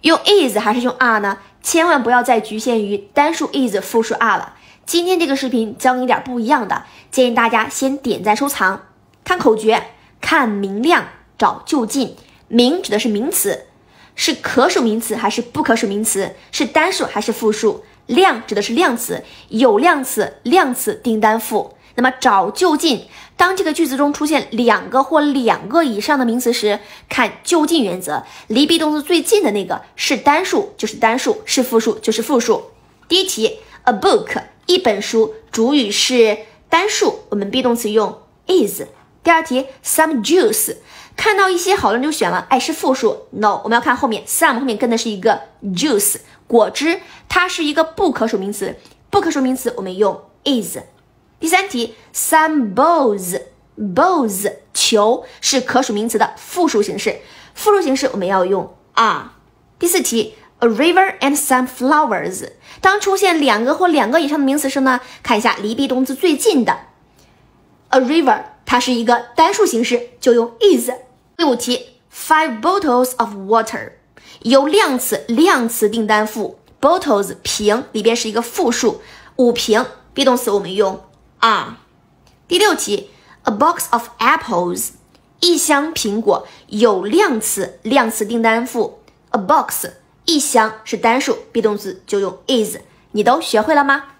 用 is 还是用 are 呢？千万不要再局限于单数 is 复数 are 了。今天这个视频教你点不一样的，建议大家先点赞收藏。看口诀，看明亮，找就近。明指的是名词，是可数名词还是不可数名词？是单数还是复数？亮指的是量词，有量词，量词定单复。那么找就近，当这个句子中出现两个或两个以上的名词时，看就近原则，离 be 动词最近的那个是单数就是单数，是复数就是复数。第一题 ，a book 一本书，主语是单数，我们 be 动词用 is。第二题 ，some juice 看到一些好多人就选了，是复数 ，no， 我们要看后面 some 后面跟的是一个 juice 果汁，它是一个不可数名词，不可数名词我们用 is。第三题 ，some balls 球是可数名词的复数形式，复数形式我们要用 are。第四题 ，a river and some flowers， 当出现两个或两个以上的名词时呢，看一下离 be 动词最近的 a river， 它是一个单数形式，就用 is。第五题 ，5 bottles of water， 由量词定单复 ，bottles 瓶里边是一个复数，5瓶 be 动词我们用are。第六题 ，a box of apples， 一箱苹果有量词定单复 ，a box 一箱是单数 ，be 动词就用 is。你都学会了吗？